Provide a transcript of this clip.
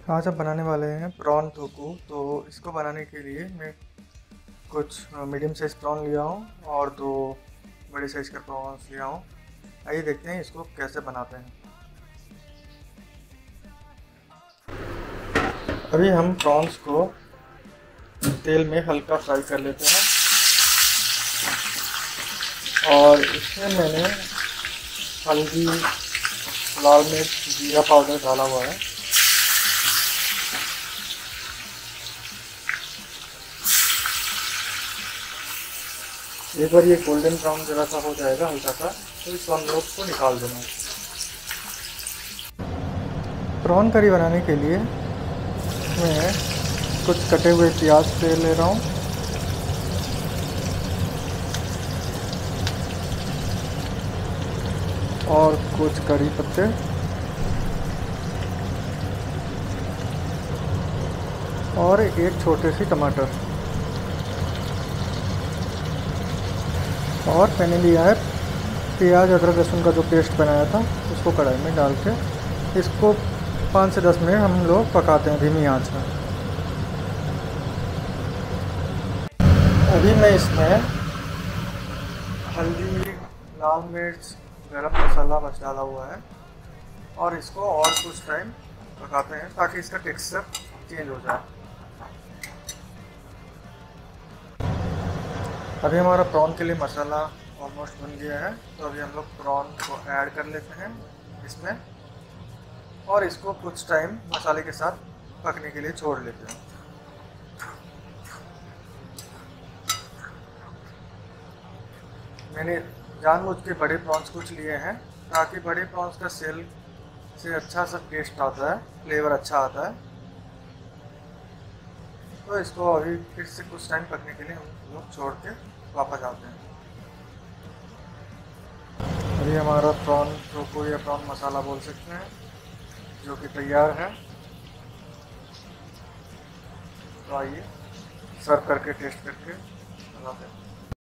आज हम बनाने वाले हैं प्रॉन टोकू। तो इसको बनाने के लिए मैं कुछ मीडियम साइज़ प्रॉन लिया हूँ और दो बड़े साइज़ के प्रॉन्स लिया हूँ। आइए देखते हैं इसको कैसे बनाते हैं। अभी हम प्रॉन्स को तेल में हल्का फ्राई कर लेते हैं और इसमें मैंने हल्दी, लाल मिर्च, जीरा पाउडर डाला हुआ है। एक बार ये गोल्डन ब्राउन जरा सा हो जाएगा हल्का सा, तो इस हम लोग को निकाल देना है। प्रॉन करी बनाने के लिए मैं कुछ कटे हुए प्याज ले रहा हूँ और कुछ करी पत्ते और एक छोटे सी टमाटर, और मैंने लिया है प्याज अदरक लहसुन का जो पेस्ट बनाया था, उसको कढ़ाई में डाल के इसको 5 से 10 मिनट हम लोग पकाते हैं धीमी आंच में। अभी मैं इसमें हल्दी, लाल मिर्च, गरम मसाला बस डाला हुआ है और इसको और कुछ टाइम पकाते हैं ताकि इसका टेक्सचर चेंज हो जाए। अभी हमारा प्रॉन के लिए मसाला ऑलमोस्ट बन गया है, तो अभी हम लोग प्रॉन को ऐड कर लेते हैं इसमें और इसको कुछ टाइम मसाले के साथ पकने के लिए छोड़ लेते हैं। मैंने जानबूझ के बड़े प्रॉन्स कुछ लिए हैं ताकि बड़े प्रॉन्स का सेल से अच्छा सा टेस्ट आता है, फ्लेवर अच्छा आता है। तो इसको अभी फिर से कुछ टाइम पकने के लिए हम लोग छोड़ के वापस आते हैं। अभी हमारा प्रॉन टोकू या प्रॉन मसाला बोल सकते हैं जो कि तैयार है। तो आइए सर्व करके टेस्ट करके बताते हैं।